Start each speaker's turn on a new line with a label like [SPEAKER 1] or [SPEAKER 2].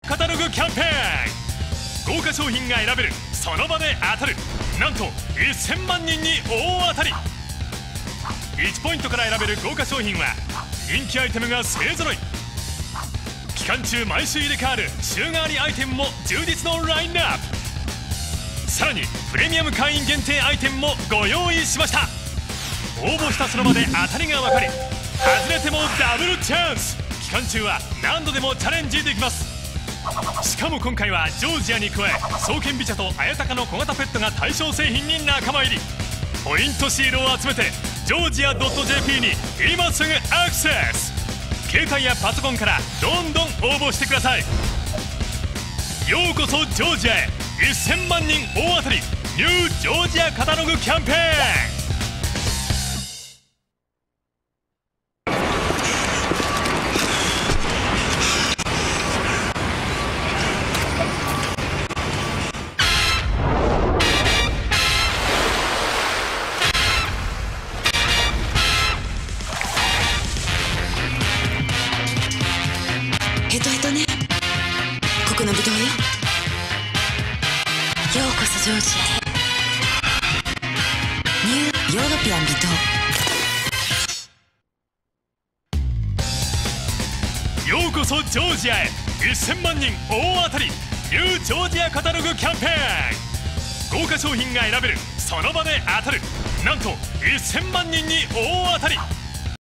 [SPEAKER 1] カタログキャンペーン。豪華商品が選べる、その場で当たる、なんと1000万人に大当たり。1ポイントから選べる豪華商品は人気アイテムが勢ぞろい。期間中毎週入れ替わる週替わりアイテムも充実のラインナップ。さらにプレミアム会員限定アイテムもご用意しました。応募したその場で当たりが分かり、外れてもダブルチャンス。期間中は何度でもチャレンジできます。しかも今回はジョージアに加え、爽健美茶と綾鷹の小型ペットが対象製品に仲間入り。ポイントシールを集めてジョージア .jp に今すぐアクセス。携帯やパソコンからどんどん応募してください。ようこそジョージアへ。1000万人大当たりニュージョージアカタログキャンペーン。
[SPEAKER 2] ヘトヘトね、コクのぶどうよ。ようこそジョージアへ。ニューヨーロピアン微糖。
[SPEAKER 1] ようこそジョージアへ。1000万人大当たりニュージョージアカタログキャンペーン。豪華商品が選べる、その場で当たる、なんと1000万人に大当たり。